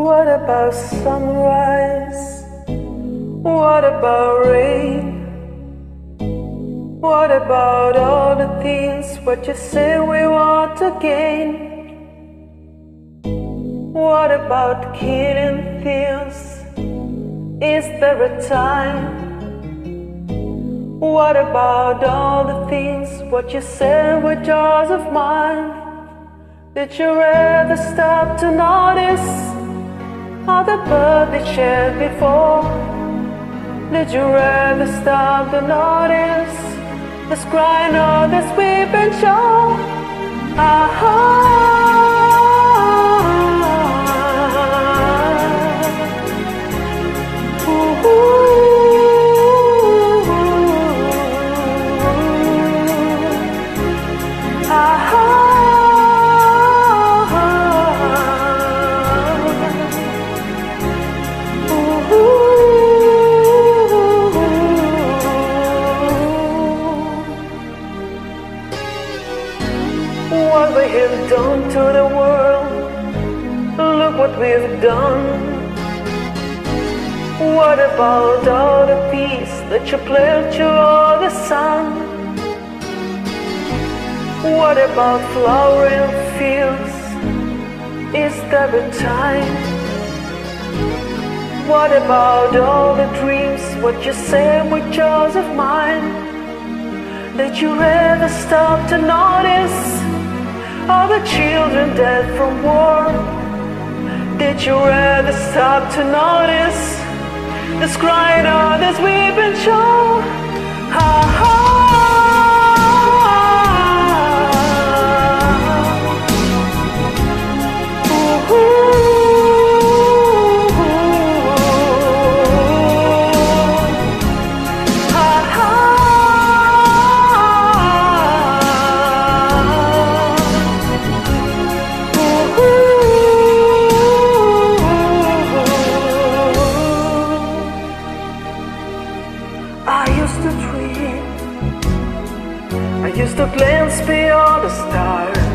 What about sunrise? What about rain? What about all the things what you say we want to gain? What about killing things? Is there a time? What about all the things what you said were jars of mine? Did you ever stop to notice all the blood they shed before? Did you ever stop to notice this crying or this weeping show? What we have done to the world, look what we've done. What about all the peace that you pledged to all the sun? What about flowering fields? Is there a time? What about all the dreams what you said were jars of mine? Did you ever stop to notice all the children dead from war? Did you ever stop to notice this crying or this weeping show? I used to dream, I used to glance beyond the stars.